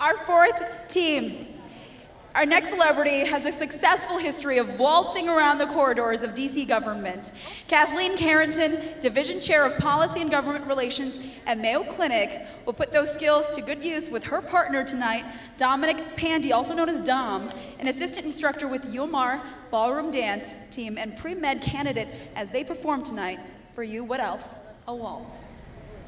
Our fourth team. Our next celebrity has a successful history of waltzing around the corridors of DC government. Kathleen Carrington, Division Chair of Policy and Government Relations at Mayo Clinic, will put those skills to good use with her partner tonight, Dominic Pandy, also known as Dom, an assistant instructor with UMR Ballroom Dance Team and pre-med candidate as they perform tonight for you. What else? A waltz.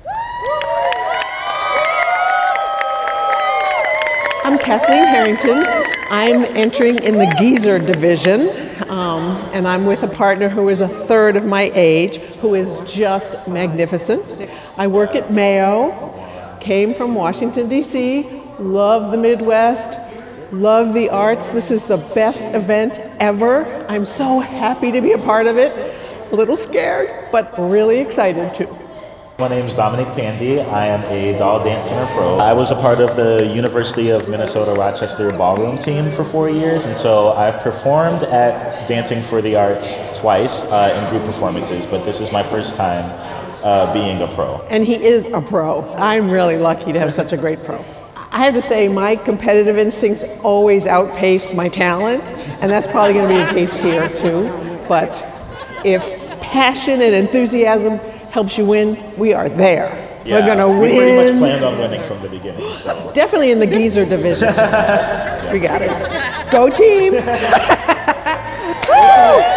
I'm Kathleen Harrington. I'm entering in the geezer division, and I'm with a partner who is a third of my age, who is just magnificent. I work at Mayo, came from Washington, D.C., love the Midwest, love the arts. This is the best event ever. I'm so happy to be a part of it. A little scared, but really excited too. My name is Dominic Pandy. I am a Doll Dance Center pro. I was a part of the University of Minnesota Rochester Ballroom team for 4 years, and so I've performed at Dancing for the Arts twice in group performances, but this is my first time being a pro. And he is a pro. I'm really lucky to have such a great pro. I have to say my competitive instincts always outpace my talent, and that's probably going to be the case here too. But if passion and enthusiasm helps you win, we are there. Yeah, we're going to win. We pretty much planned on winning from the beginning. So. Definitely in the geezer division. We got it. Go team! Woo!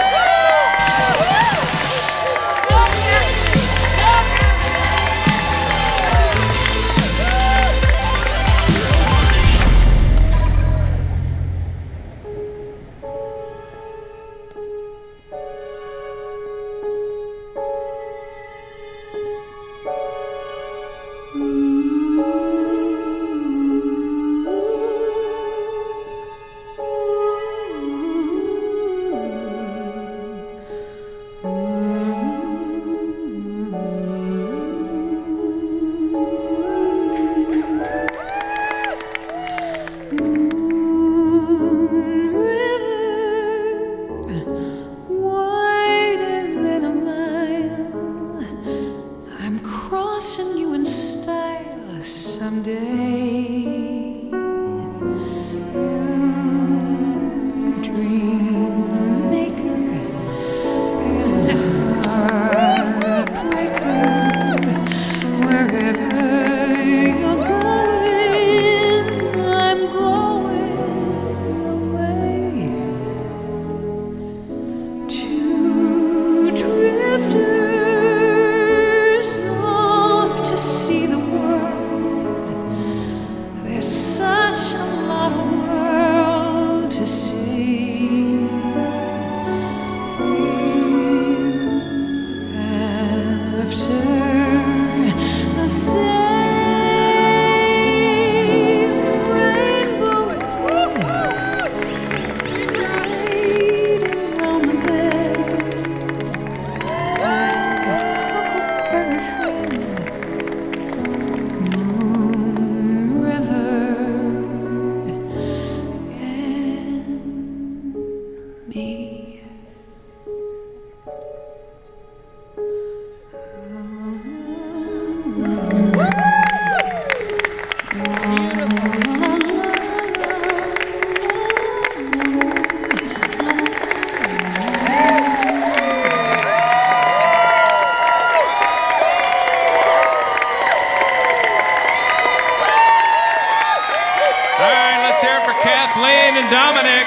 Kathleen and Dominic.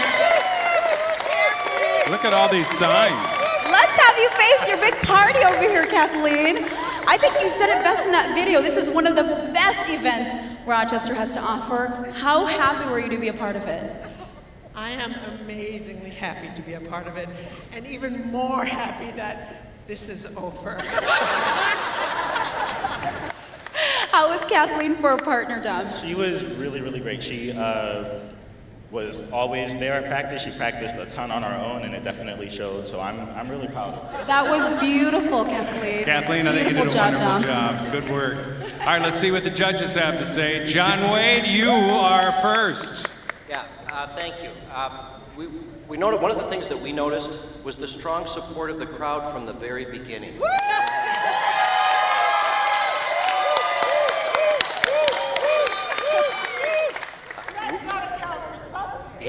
Look at all these signs. Let's have you face your big party over here, Kathleen. I think you said it best in that video. This is one of the best events Rochester has to offer. How happy were you to be a part of it? I am amazingly happy to be a part of it, and even more happy that this is over. How was Kathleen for a partner, Dom? She was really, really great. She was always there at practice. She practiced a ton on her own, and it definitely showed, so I'm really proud of her. That was beautiful, Kathleen. Kathleen, I think you did a wonderful job. Good work. All right, let's see what the judges have to say. John Wade, you are first. Yeah, thank you. We noted one of the things that we noticed was the strong support of the crowd from the very beginning.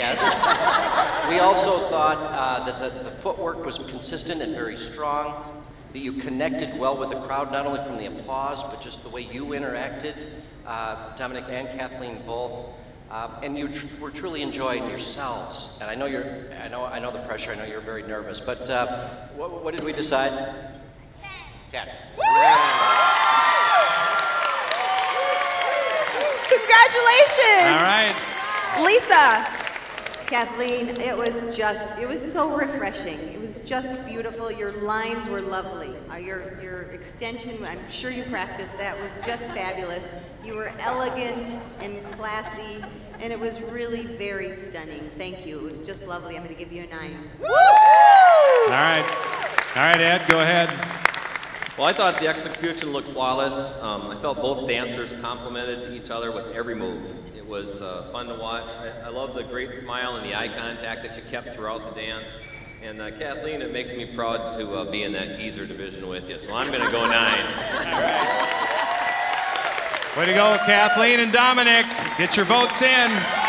Yes. We also thought that the footwork was consistent and very strong, that you connected well with the crowd, not only from the applause, but just the way you interacted, Dominic and Kathleen both. And you were truly enjoying yourselves. And I know I know the pressure. I know you're very nervous. But what did we decide? 10. Congratulations! All right. Lisa. Kathleen, it was so refreshing. It was just beautiful. Your lines were lovely. Your extension, I'm sure you practiced, that was just fabulous. You were elegant and classy, and it was really very stunning. Thank you. It was just lovely. I'm going to give you a 9. Woo! All right. All right, Ed, go ahead. Well, I thought the execution looked flawless. I felt both dancers complimented each other with every move. It was fun to watch. I love the great smile and the eye contact that you kept throughout the dance. And Kathleen, it makes me proud to be in that geezer division with you. So I'm going to go 9. All right. Way to go, Kathleen and Dominic. Get your votes in.